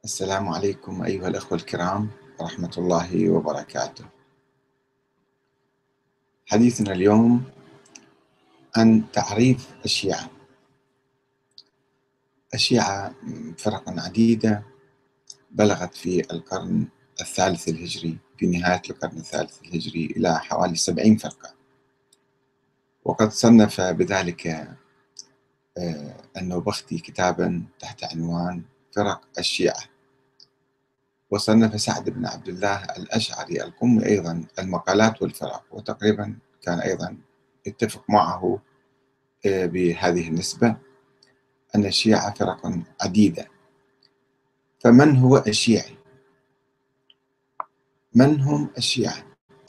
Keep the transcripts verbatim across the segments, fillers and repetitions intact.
السلام عليكم أيها الأخوة الكرام ورحمة الله وبركاته. حديثنا اليوم عن تعريف الشيعة. الشيعة فرق عديدة بلغت في القرن الثالث الهجري، في نهاية القرن الثالث الهجري، إلى حوالي سبعين فرقة، وقد صنف بذلك النوبختي كتابا تحت عنوان فرق الشيعة، وصنف سعد بن عبد الله الأشعري القمي أيضا المقالات والفرق، وتقريبا كان أيضا يتفق معه بهذه النسبة أن الشيعة فرق عديدة. فمن هو الشيعي؟ من هم الشيعة؟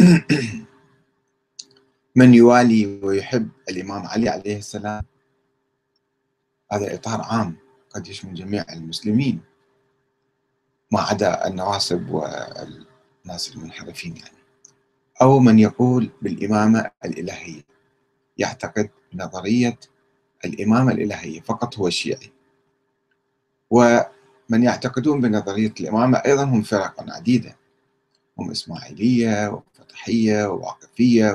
من يوالي ويحب الإمام علي عليه السلام؟ هذا إطار عام قد يشمل جميع المسلمين ما عدا النواصب والناس المنحرفين يعني. أو من يقول بالإمامة الإلهية، يعتقد بنظرية الإمامة الإلهية فقط هو الشيعي. ومن يعتقدون بنظرية الإمامة أيضا هم فرق عديدة، هم إسماعيلية وفتحية وواقفية،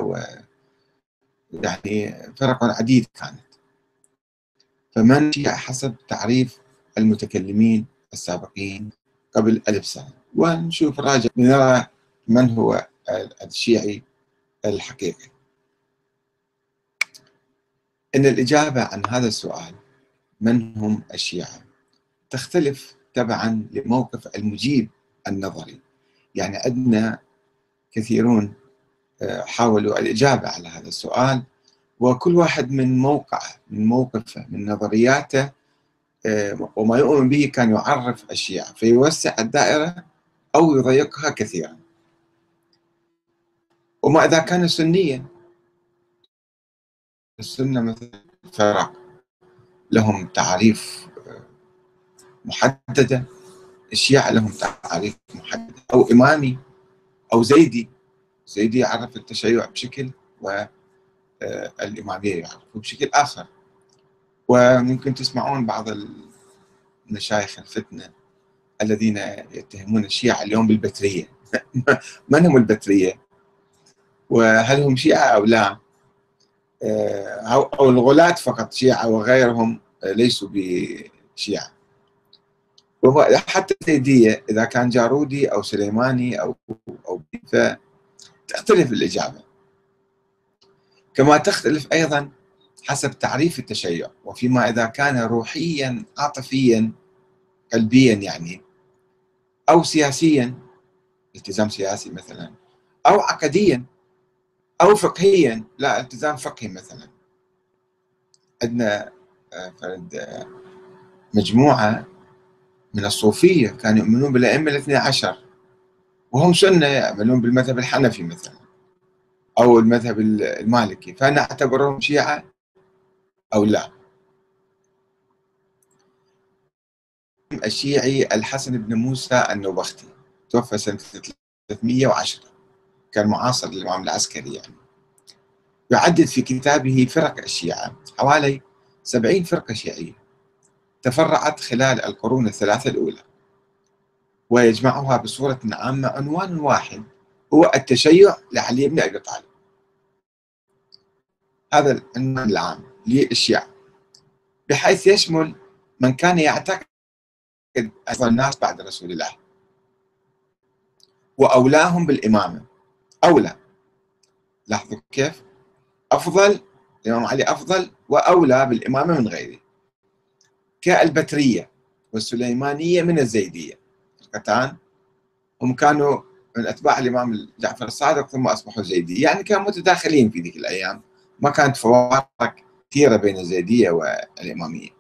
ويعني فرق عديدة كانت. فمن الشيعة حسب تعريف المتكلمين السابقين قبل ألف سنة، ونشوف راجع نرى من هو الشيعي الحقيقي. إن الإجابة عن هذا السؤال من هم الشيعة تختلف تبعا لموقف المجيب النظري. يعني عندنا كثيرون حاولوا الإجابة على هذا السؤال، وكل واحد من موقعه، من موقفه، من نظرياته وما يؤمن به كان يعرف الشيعة، فيوسع الدائرة أو يضيقها كثيرا. وما إذا كان سنيا، السنة مثل فرق لهم تعريف محددة، الشيعة لهم تعريف محدد، أو إمامي أو زيدي. زيدي يعرف التشيع بشكل، والإمامية يعرفه بشكل آخر. وممكن تسمعون بعض المشايخ الفتنة الذين يتهمون الشيعة اليوم بالبترية. من هم البترية؟ وهل هم شيعة أو لا؟ أو الغلاة فقط شيعة وغيرهم ليسوا بشيعة. وحتى الزيدية إذا كان جارودي أو سليماني أو أو فتختلف الإجابة. كما تختلف أيضا حسب تعريف التشيع، وفيما إذا كان روحيا عاطفيا قلبيا يعني، أو سياسيا التزام سياسي مثلا، أو عقديا، أو فقهيا لا التزام فقهي مثلا. عندنا فرد مجموعة من الصوفية كانوا يؤمنون بالأئمة الاثني عشر، وهم سنة يعملون بالمذهب الحنفي مثلا أو المذهب المالكي، فنعتبرهم شيعة أو لا. الشيعي الحسن بن موسى النوبختي توفى سنة ثلاثمئة وعشرة، كان معاصر للإمام العسكري يعني. يعدد في كتابه فرق الشيعة حوالي سبعين فرقة شيعية تفرعت خلال القرون الثلاثة الأولى، ويجمعها بصورة عامة عنوان واحد هو التشيع لعلي بن أبي طالب. هذا العنوان العام للشيعة، بحيث يشمل من كان يعتقد أفضل الناس بعد رسول الله وأولاهم بالإمامة. أولى، لاحظوا كيف أفضل، الإمام علي أفضل وأولى بالإمامة من غيره، كالبترية والسليمانية من الزيدية، فرقتان هم كانوا من أتباع الإمام جعفر الصادق ثم أصبحوا زيدية، يعني كانوا متداخلين في ذيك الأيام، ما كانت فوارق كثيرة بين الزيدية والإمامية.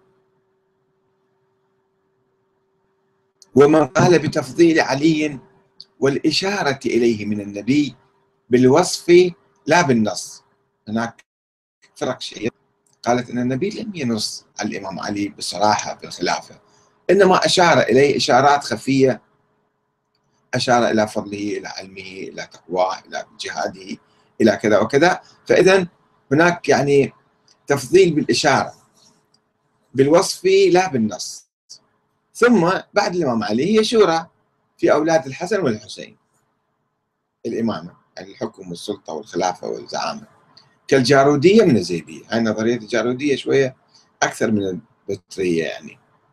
ومن قال بتفضيل علي والإشارة إليه من النبي بالوصف لا بالنص. هناك فرق شيعية قالت أن النبي لم ينص على الإمام علي بصراحة في الخلافة، إنما أشار إليه إشارات خفية، أشار إلى فضله، إلى علمه، إلى تقواه، إلى جهاده، إلى كذا وكذا. فإذا هناك يعني تفضيل بالإشارة، بالوصف لا بالنص. ثم بعد الإمام علي هي شورى في أولاد الحسن والحسين، الإمامة يعني الحكم والسلطة والخلافة والزعامة، كالجارودية من الزيدية. هاي نظرية الجارودية شوية أكثر من البترية يعني.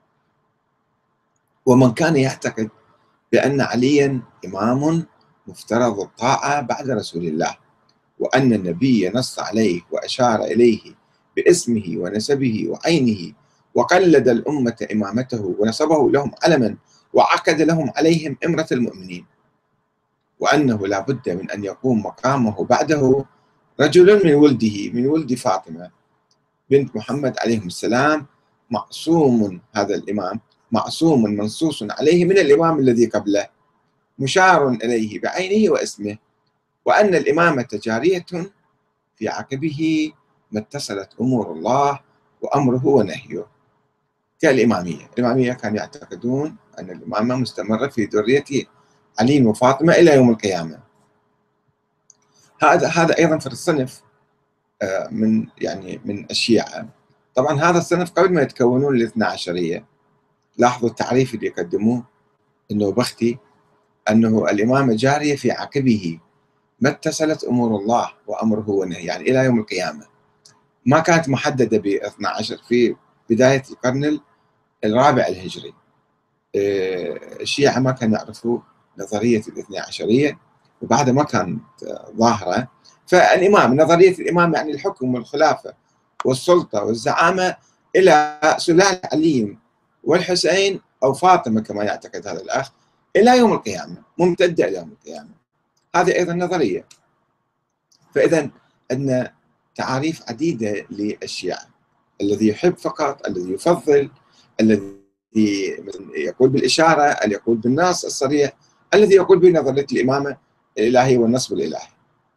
ومن كان يعتقد بأن عليا إمام مفترض الطاعة بعد رسول الله، وأن النبي نص عليه وأشار إليه باسمه ونسبه وعينه، وقلد الأمة إمامته ونصبه لهم علما، وعقد لهم عليهم إمرة المؤمنين، وأنه لا بد من أن يقوم مقامه بعده رجل من ولده، من ولد فاطمة بنت محمد عليهم السلام، معصوم، هذا الإمام معصوم منصوص عليه من الإمام الذي قبله، مشار إليه بعينه واسمه، وأن الإمامة جارية في عقبه ما اتصلت أمور الله وأمره ونهيه، كالإمامية. الإمامية كانوا يعتقدون أن الإمامة مستمرة في ذرية علي وفاطمة إلى يوم القيامة. هذا هذا أيضا في الصنف من يعني من الشيعة. طبعا هذا الصنف قبل ما يتكونون الاثنى عشرية، لاحظوا التعريف اللي يقدموه أنه بختي، أنه الإمامة جارية في عقبه ما اتصلت أمور الله وأمره ونهيه، يعني إلى يوم القيامة. ما كانت محددة ب اثني عشر في بداية القرن الرابع الهجري. الشيعة ما كانوا يعرفوا نظرية الاثنى عشرية، وبعدها ما كانت ظاهرة. فالإمام، نظرية الإمام يعني الحكم والخلافة والسلطة والزعامة إلى سلالة علي والحسين أو فاطمة كما يعتقد هذا الأخ إلى يوم القيامة، ممتدة إلى يوم القيامة. هذه أيضا نظرية. فإذا عندنا تعاريف عديدة للشيعة: الذي يحب فقط، الذي يفضل، الذي يقول بالإشارة، الذي يقول بالنص الصريح، الذي يقول بنظرية الإمامة الإلهية والنصب الإلهي.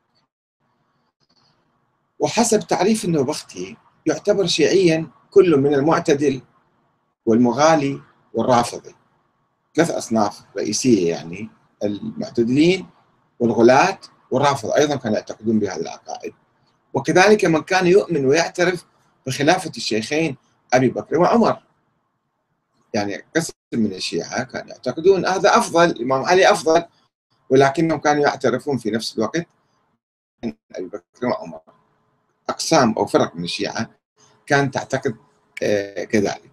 وحسب تعريف النوبختي يعتبر شيعيا كل من المعتدل والمغالي والرافضي، ثلاث أصناف رئيسية يعني: المعتدلين والغلاة والرافضة، أيضا كانوا يعتقدون بهذه العقائد. وكذلك من كان يؤمن ويعترف بخلافة الشيخين أبي بكر وعمر، يعني قسم من الشيعة كانوا يعتقدون هذا أفضل، الإمام علي أفضل، ولكنهم كانوا يعترفون في نفس الوقت أن أبي بكر وعمر. أقسام أو فرق من الشيعة كانت تعتقد آه كذلك.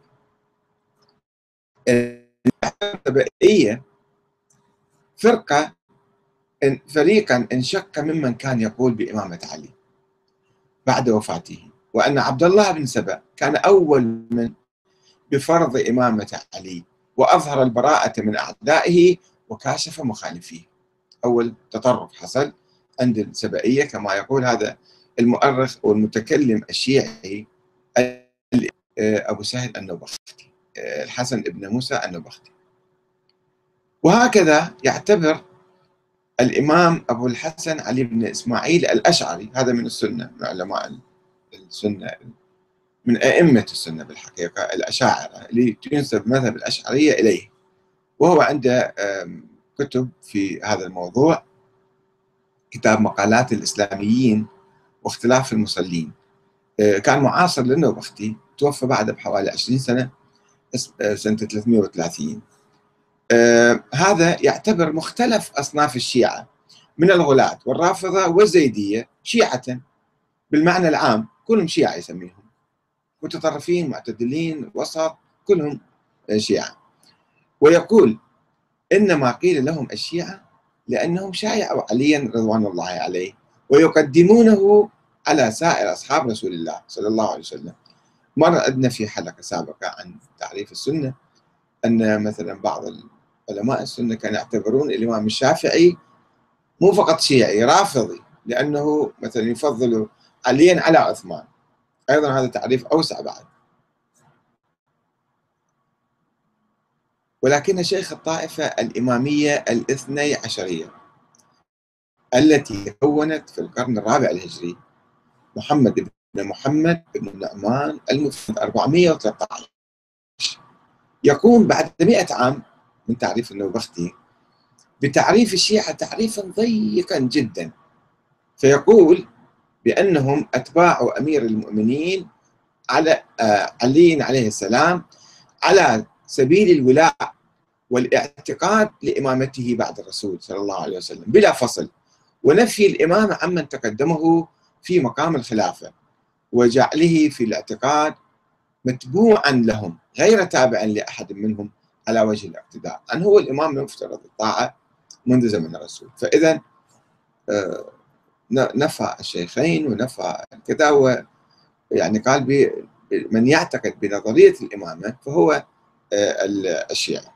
السبائية فرقة فريقا انشق ممن كان يقول بإمامة علي بعد وفاته، وأن عبد الله بن سبأ كان أول من بفرض إمامة علي، وأظهر البراءة من أعدائه وكاشف مخالفيه. أول تطرف حصل عند السبائية كما يقول هذا المؤرخ والمتكلم الشيعي أبو سهل النوبختي، الحسن بن موسى النوبختي. وهكذا يعتبر الإمام أبو الحسن علي بن إسماعيل الأشعري، هذا من السنة، من علماء السنة، من أئمة السنة بالحقيقة، الأشاعرة اللي ينسب مذهب الأشعرية إليه، وهو عنده كتب في هذا الموضوع، كتاب مقالات الإسلاميين واختلاف المصلين. كان معاصر للنوبختي، توفى بعده بحوالي عشرين سنة، سنة ثلاثمئة وثلاثين. هذا يعتبر مختلف أصناف الشيعة من الغلاة والرافضة والزيدية شيعة بالمعنى العام، كلهم شيعة يسميهم، متطرفين، معتدلين، وسط، كلهم شيعة. ويقول إنما قيل لهم الشيعة لأنهم شايعوا عليا رضوان الله عليه ويقدمونه على سائر أصحاب رسول الله صلى الله عليه وسلم. مرة عندنا في حلقة سابقة عن تعريف السنة أن مثلا بعض علماء السنة كانوا يعتبرون الإمام الشافعي مو فقط شيعي، رافضي، لأنه مثلا يفضل عليا على عثمان. أيضا هذا تعريف أوسع بعد. ولكن شيخ الطائفة الإمامية الاثني عشرية التي كونت في القرن الرابع الهجري محمد بن محمد بن النعمان المفيد أربعمئة وثلاثة عشر، يقوم بعد مئة عام من تعريف النوبختي بتعريف الشيعة تعريفا ضيقا جدا، فيقول بأنهم أتباع أمير المؤمنين على علي عليه السلام على سبيل الولاء والاعتقاد لإمامته بعد الرسول صلى الله عليه وسلم بلا فصل، ونفي الإمامة عمن تقدمه في مقام الخلافة، وجعله في الاعتقاد متبوعا لهم غير تابعا لأحد منهم على وجه الاقتداء، أن هو الإمام المفترض الطاعة منذ زمن الرسول. فإذا نفى الشيخين ونفى كذا، ويعني قال من يعتقد بنظرية الإمامة فهو الشيعي.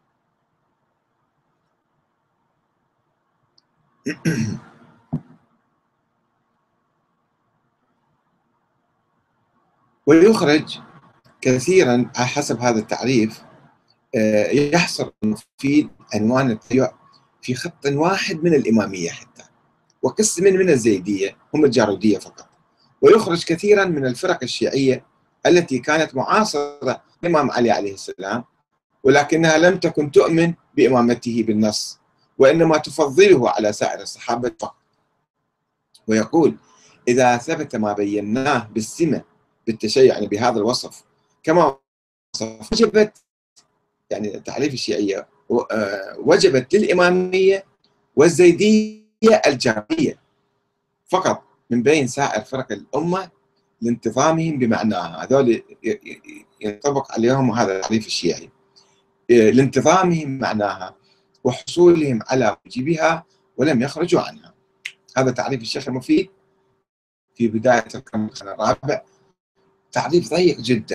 ويخرج كثيرا حسب هذا التعريف، يحصر المفيد عنوان التشيع في خط واحد من الإمامية حتى، وقسم من الزيدية هم الجارودية فقط، ويخرج كثيرا من الفرق الشيعية التي كانت معاصرة الإمام علي عليه السلام، ولكنها لم تكن تؤمن بإمامته بالنص، وإنما تفضله على سائر الصحابة فقط. ويقول إذا ثبت ما بيناه بالسمة بالتشيع، يعني بهذا الوصف كما وصف، وجبت يعني تعريف الشيعية وجبت للإمامية والزيدية الجامعية فقط من بين سائر فرق الأمة لانتظامهم بمعناها. هذول ينطبق عليهم هذا التعريف الشيعي، لانتظامهم معناها وحصولهم على موجبها ولم يخرجوا عنها. هذا تعريف الشيخ المفيد في بداية القرن الرابع، تعريف ضيق جدا،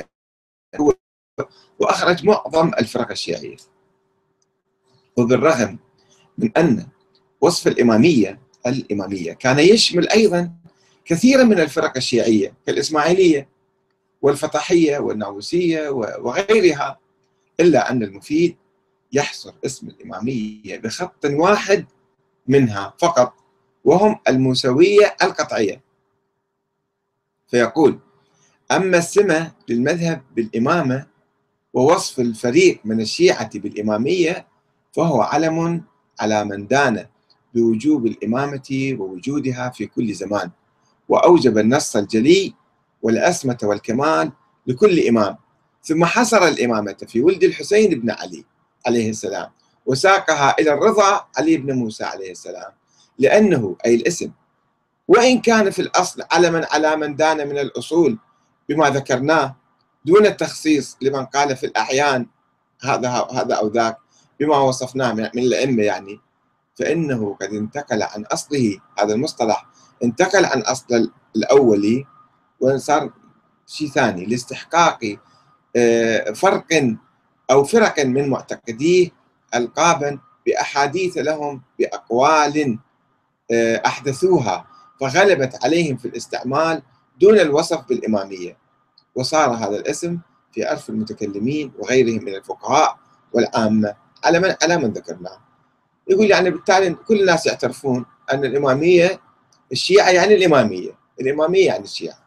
وأخرج معظم الفرق الشيعية. وبالرغم من أن وصف الإمامية الإمامية كان يشمل أيضا كثيرا من الفرق الشيعية كالإسماعيلية والفطحية والناووسية وغيرها، إلا أن المفيد يحصر اسم الإمامية بخط واحد منها فقط، وهم الموسوية القطعية. فيقول أما السمة للمذهب بالإمامة ووصف الفريق من الشيعة بالإمامية فهو علم على من دان بوجوب الإمامة ووجودها في كل زمان، وأوجب النص الجلي والأسمة والكمال لكل إمام، ثم حصر الإمامة في ولد الحسين بن علي عليه السلام، وساقها إلى الرضا علي بن موسى عليه السلام، لأنه أي الاسم وإن كان في الأصل علما على من دان من الأصول بما ذكرناه، دون التخصيص لمن قال في الأعيان هذا هذا أو ذاك بما وصفناه من الأئمة، يعني فإنه قد انتقل عن أصله، هذا المصطلح انتقل عن أصل الأولي وصار شيء ثاني لاستحقاق فرق أو فرق من معتقديه ألقابا بأحاديث لهم بأقوال أحدثوها فغلبت عليهم في الاستعمال دون الوصف بالإمامية، وصار هذا الاسم في عرف المتكلمين وغيرهم من الفقهاء والعامة على من على من ذكرناه. يقول يعني بالتالي كل الناس يعترفون أن الإمامية الشيعة يعني الإمامية، الإمامية يعني الشيعة.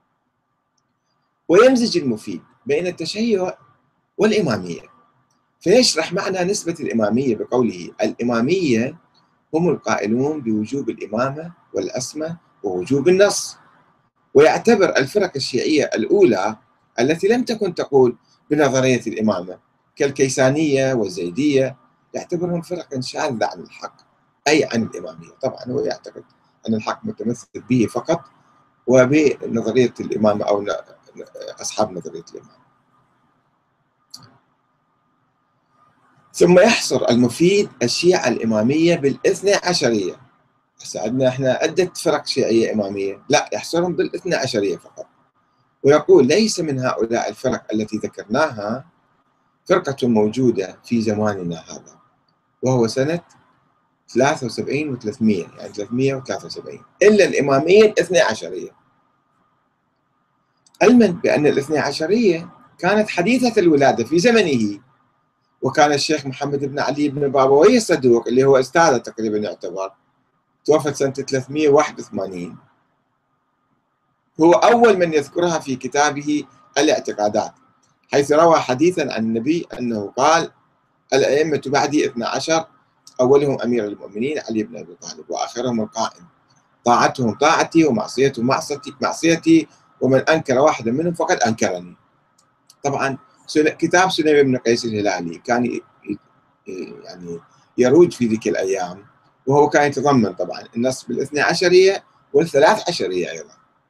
ويمزج المفيد بين التشيع والإمامية، فيشرح معنى نسبة الإمامية بقوله الإمامية هم القائلون بوجوب الإمامة والأسمة ووجوب النص، ويعتبر الفرق الشيعية الأولى التي لم تكن تقول بنظرية الإمامة كالكيسانية والزيدية يعتبرهم فرقا شاذة عن الحق، أي عن الإمامية. طبعا هو يعتقد أن الحق متمثل به فقط وبنظرية الإمامة أو أصحاب نظرية الإمامة. ثم يحصر المفيد الشيعة الإمامية بالاثنى عشرية. هسه عندنا احنا عدة فرق شيعية إمامية، لا يحصرهم بالاثنى عشرية فقط، ويقول ليس من هؤلاء الفرق التي ذكرناها فرقة موجودة في زماننا هذا، وهو سنة ثلاثة وسبعين وثلاثمئة، يعني ثلاثمئة وثلاثة وسبعين، إلا الإمامية الاثنى عشرية، علما بأن الاثنى عشرية كانت حديثة الولادة في زمنه، وكان الشيخ محمد بن علي بن بابويه الصدوق اللي هو أستاذه تقريبا يعتبر توفى سنة ثلاثمئة وواحد وثمانين، هو أول من يذكرها في كتابه الاعتقادات، حيث روى حديثا عن النبي أنه قال الأئمة بعدي اثنا عشر، أولهم أمير المؤمنين علي بن أبي طالب، وآخرهم القائم، طاعتهم طاعتي ومعصيتهم معصيتي معصيتي، ومن أنكر واحدا منهم فقد أنكرني. طبعا كتاب سليم بن قيس الهلالي كان يعني يروج في ذيك الأيام، وهو كان يتضمن طبعا النص بالاثنى عشرية والثلاث عشرية أيضا،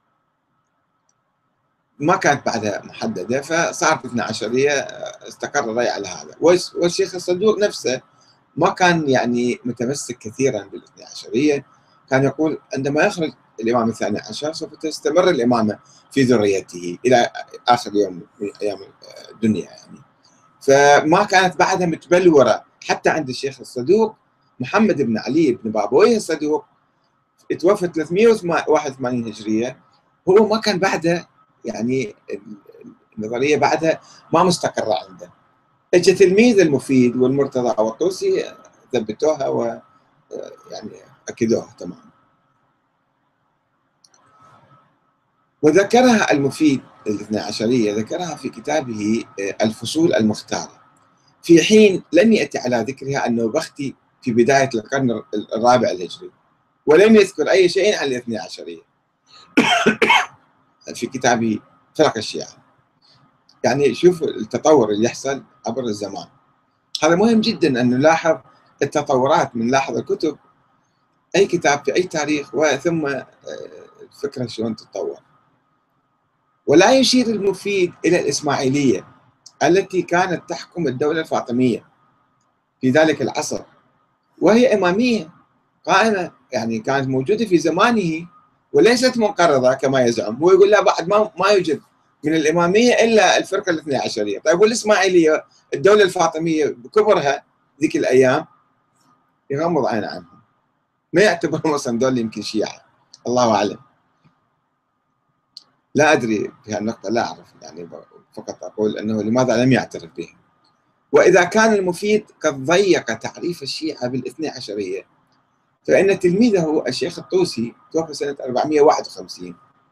ما كانت بعدها محددة، فصارت اثنى عشرية، استقر الرأي على هذا. والشيخ الصدوق نفسه ما كان يعني متمسك كثيرا بالاثنى عشرية، كان يقول عندما يخرج الإمام الثاني عشر سوف تستمر الإمامة في ذريته إلى آخر يوم من أيام الدنيا يعني. فما كانت بعدها متبلورة حتى عند الشيخ الصدوق. محمد بن علي بن بابويه الصدوق توفى ثلاثمئة وواحد وثمانين هجرية، هو ما كان بعده يعني النظرية بعدها ما مستقرة عنده. اجى تلميذ المفيد والمرتضى والطوسي ثبتوها و يعني اكدوها تماما. وذكرها المفيد الاثنى عشرية، ذكرها في كتابه الفصول المختارة، في حين لم يأتي على ذكرها النوبختي في بداية القرن الرابع الهجري، ولم يذكر أي شيء عن الاثنى عشرية في كتابه فرق الشيعة. يعني شوف التطور اللي يحصل عبر الزمان، هذا مهم جدا أن نلاحظ التطورات، من لاحظ الكتب أي كتاب في أي تاريخ وثم الفكرة شلون تتطور. ولا يشير المفيد إلى الإسماعيلية التي كانت تحكم الدولة الفاطمية في ذلك العصر، وهي إمامية قائمة، يعني كانت موجودة في زمانه وليست منقرضة كما يزعم هو. يقول لا، بعد ما ما يوجد من الإمامية إلا الفرقة الاثنى عشرية. طيب والإسماعيلية الدولة الفاطمية بكبرها ذيك الأيام يغمض عينه عنهم، ما يعتبرهم أصلا دول يمكن شيعة، الله أعلم. لا أدري في هالنقطة، لا أعرف يعني، فقط أقول أنه لماذا لم يعترف بهم. وإذا كان المفيد قد ضيق تعريف الشيعة بالاثنى عشرية، فإن تلميذه الشيخ الطوسي توفى سنة أربعمئة وواحد وخمسين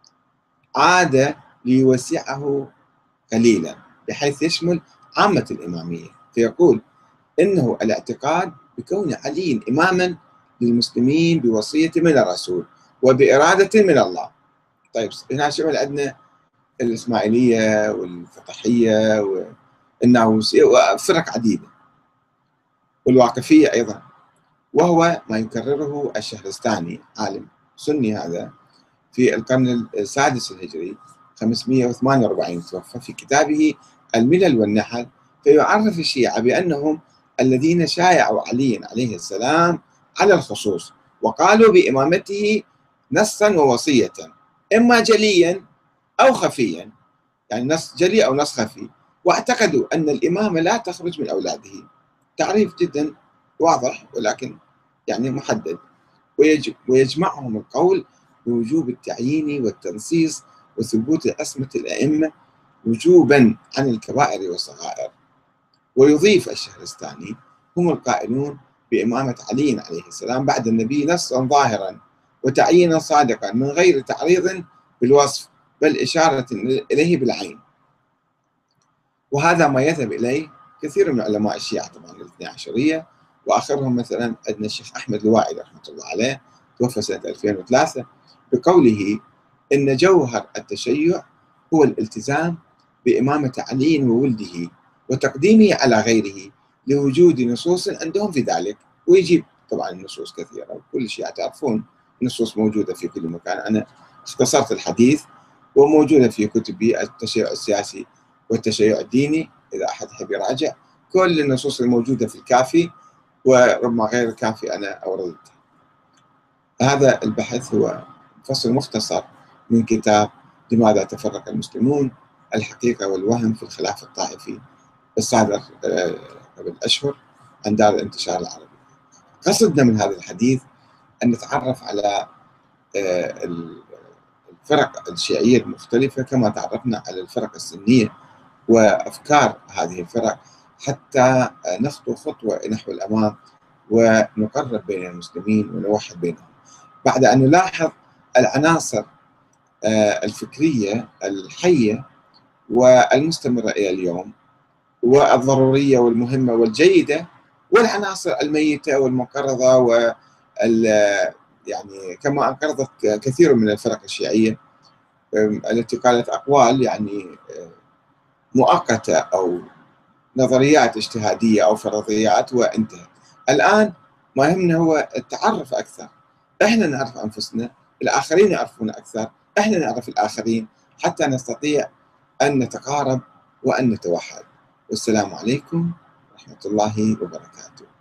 عاد ليوسعه قليلا بحيث يشمل عامة الإمامية، فيقول إنه الاعتقاد بكون علي إماما للمسلمين بوصية من الرسول وبإرادة من الله. طيب هنا شمل عندنا الإسماعيلية والفتحية والناووسية وفرق عديدة والواقفية أيضا، وهو ما يكرره الشهرستاني، عالم سني هذا، في القرن السادس الهجري خمسمئة وثمانية وأربعين توفى، في كتابه الملل والنحل، فيعرف الشيعة بأنهم الذين شايعوا علي عليه السلام على الخصوص وقالوا بإمامته نصا ووصية، إما جليا أو خفيا، يعني نص جلي أو نص خفي، واعتقدوا أن الإمامة لا تخرج من أولاده. تعريف جدا واضح ولكن يعني محدد. ويجمعهم القول بوجوب التعيين والتنصيص وثبوت عصمة الأئمة وجوبا عن الكبائر والصغائر. ويضيف الشهرستاني هم القائلون بإمامة علي عليه السلام بعد النبي نصا ظاهرا وتعيينا صادقا من غير تعريض بالوصف بل إشارة إليه بالعين. وهذا ما يذهب إليه كثير من علماء الشيعة طبعا الاثنى عشرية، وآخرهم مثلا عندنا الشيخ أحمد الوائل رحمة الله عليه توفى سنة ألفين وثلاثة بقوله إن جوهر التشيع هو الالتزام بإمامة علي وولده وتقديمه على غيره لوجود نصوص عندهم في ذلك. ويجيب طبعا نصوص كثيرة، وكل الشيعة تعرفون نصوص موجودة في كل مكان، أنا اختصرت الحديث وموجودة في كتبي التشيع السياسي والتشيع الديني، إذا أحد يحب يراجع كل النصوص الموجودة في الكافي وربما غير الكافي أنا أوردتها. هذا البحث هو فصل مختصر من كتاب لماذا تفرق المسلمون، الحقيقة والوهم في الخلاف الطائفي، الصادر قبل أشهر عن دار الانتشار العربي. قصدنا من هذا الحديث أن نتعرف على الفرق الشيعية المختلفة كما تعرفنا على الفرق السنية وأفكار هذه الفرق، حتى نخطو خطوة نحو الأمام ونقرب بين المسلمين ونوحد بينهم، بعد أن نلاحظ العناصر الفكرية الحية والمستمرة إلى اليوم والضرورية والمهمة والجيدة، والعناصر الميتة والمنقرضة وال يعني كما انقرضت كثير من الفرق الشيعية التي قالت أقوال يعني مؤقتة أو نظريات اجتهادية أو فرضيات وانتهى. الآن ما يهمنا هو التعرف أكثر، إحنا نعرف أنفسنا، الآخرين يعرفون أكثر، إحنا نعرف الآخرين، حتى نستطيع أن نتقارب وأن نتوحد. والسلام عليكم ورحمة الله وبركاته.